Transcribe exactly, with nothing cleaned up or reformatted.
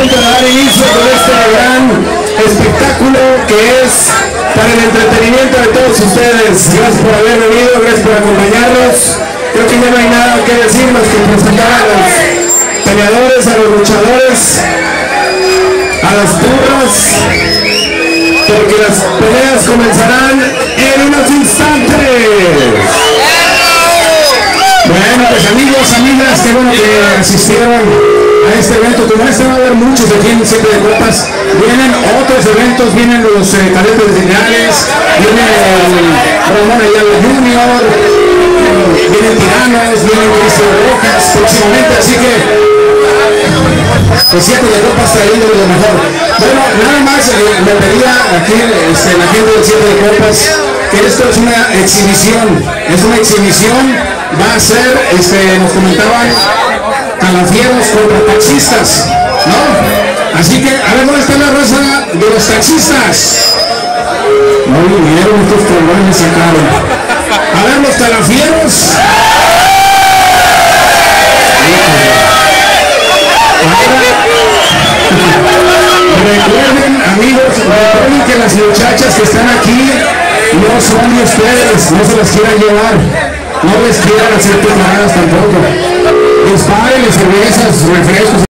punto de dar inicio con este gran espectáculo que es para el entretenimiento de todos ustedes. Gracias por haber venido, gracias por acompañarnos. Creo que ya no hay nada que decir más que presentar a los peleadores, a los luchadores, a las turras, porque las peleas comenzarán en unos instantes. Bueno, pues amigos, amigas, qué bueno que asistieron a este evento. Como este va a haber muchos aquí en Siete de Copas. Vienen otros eventos, vienen los eh, cadetes de Linares, viene el Ramón Ayala Junior, vienen Tiranos, vienen Cristo Rojas próximamente, así que pues Siete de Copas trayendo lo mejor. Bueno, nada más eh, me pedía aquí este, la gente del Siete de Copas que esto es una exhibición, es una exhibición. Va a ser, este, nos comentaban, calafieros contra taxistas, ¿no? Así que, a ver, ¿dónde está la raza de los taxistas? No vinieron estos trombones sacaron. A ver, los calafieros. Recuerden, amigos, recuerden que las muchachas que están aquí no son de ustedes, no se las quieran llevar. No les quieran hacer preparadas tampoco. Disparen cervezas, refrescos.